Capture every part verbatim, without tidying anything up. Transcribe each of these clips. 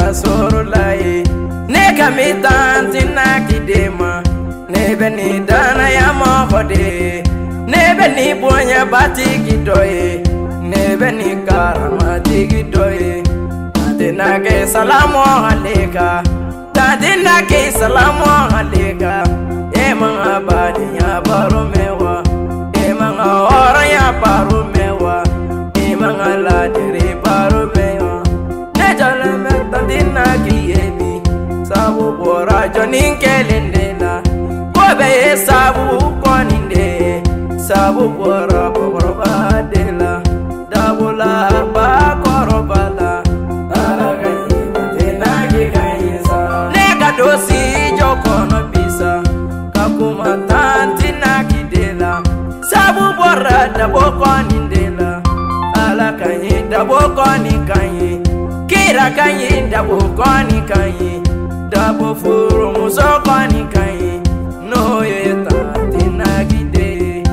Rasulullah ne kamitan tinakidema ne beni dana ya mafode ne beni bonya batiki doye ne beni karamati doye tadina ke salamu alayka tadina ke salamu alayka eman abadi ya barumewa eman ora ya barumewa eman aladiri barumewa ne jalame tadina ki yebi sabu bora jonin kelendela kobe sabu koninde sabu bora bora badela dabula ba korobala aragani tena ki kaisa nega dosi jokono bisa kakuma tantina kidela sabu bora dabo konindela ala kanyi dabo koni kanyi kira kanyi dabo koni kanyi dabo furu muso koni kanyi no yeta tinagide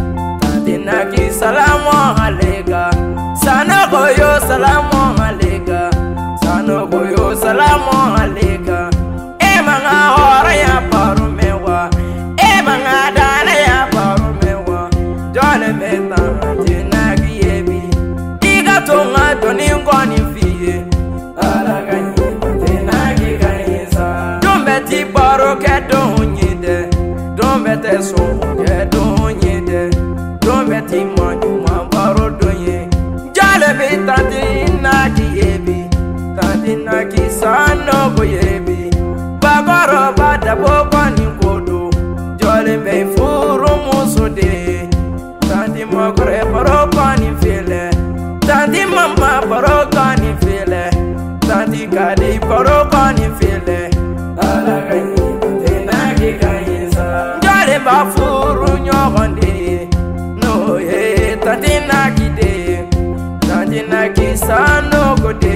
tatinagi salamu alayka sana koyo salamu alayka sana koyo salamu alayka emanga ora ya parumewa emanga dana ya parumewa jole meta tinagi yebi diga tonga doni ngoni fiye alagani tinagi kanisa dombeti baro ke donyide dombete so ke donyide dombeti manyu mambaro donye jale be tatina kiyebi tatina kisano boyebi bagoro bada bokoni kodo jale be furu musude tandi magore barokani fele tandi mama barokani fele tandi kadi barokani fele alagani tinagi kaisa jale ba furu nyogonde no ye tatina kide tatina kisano gode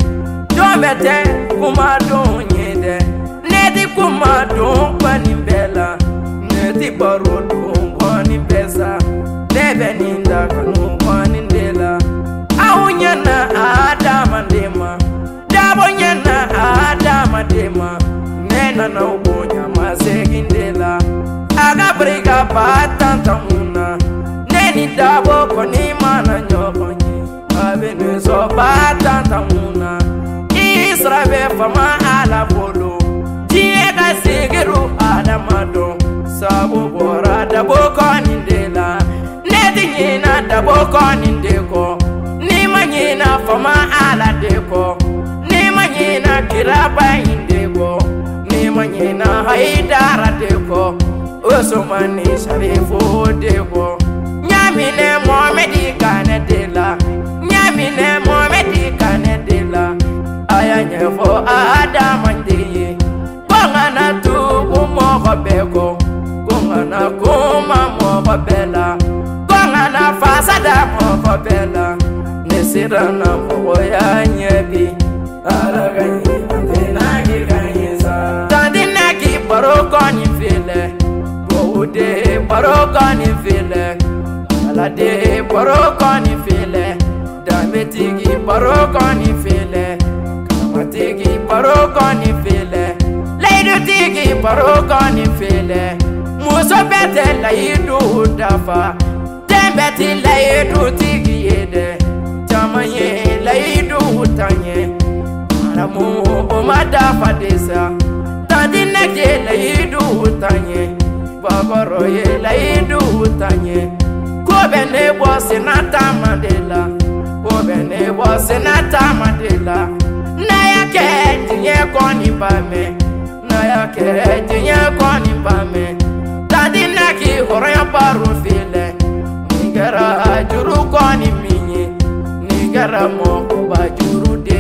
jomete kumadon yede nedi kumadon panimbela nedi barodon kwani pesa nebe ninda kanu kwani ndela awunyana adama ndema dabonyana adama ndema nena na ubonya masegi ndela agabriga batantamuna neni dabo koni mana nyokonyi abenu so batantamuna israbe fama ala bolo jiega sigiru adamado sabu bora dabo koni ndela nedi nyina dabo koni ndeko ni manyina fama ala deko ni manyina kiraba indeko ni manyina haidara deko osomani sharifu deko nyamine momedi kanedela nyamine momedi kanedela ayanye fo adamandeye kongana tubu mokobeko kongana kuma mokobela kongana fasada mokobela nesirana mokoyanyebi aragani tenagi kanisa tandinagi barokoni file boude barokoni file alade barokoni file dametigi barokoni file kamatigi barokoni file leidutigi barokoni file muso bete laidu dafa tembeti laidutigi yede jamanye laidu tanye aramu omadafa desa tandinage laidu tanye bagoro ye laidu tanye kobene bose nata mandela kobene bose nata mandela naya ke tinye koni bame naya ke tinye koni bame tadina ki horoya baru file nigara juru koni minye nigara mo ba juru de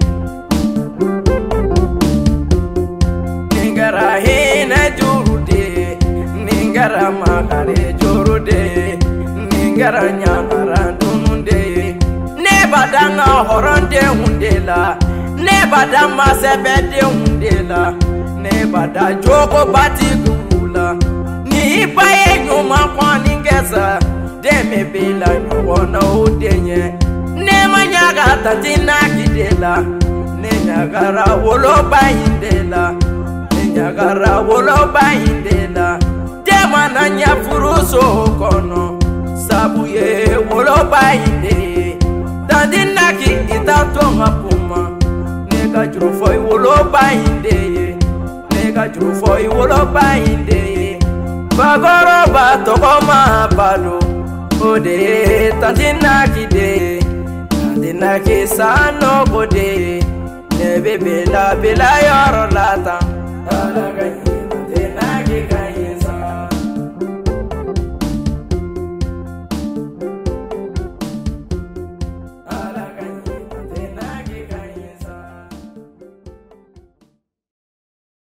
nigara hina juru de nigara magare juru de nigara nyamara dununde ne badanga horonde hundela ne badama sebede hundela ne bada jogo bati gula ni baye nyuma kwani ngeza deme bila nyona udenye ne manyaga tatina kidela ne ɲagara woloba in de la ne ɲagara woloba in de la demana ɲa furuso kɔnɔ sabu ye woloba in de ye dandi naki i t'a to ŋa kuma ne ka juru fɔ i woloba in de ye ne ka juru fɔ i woloba in de ye bakɔrɔba tɔgɔma balo o de ye tanti naki de ye tanti naki sanogo de ye ne be bela bela yɔrɔ la tan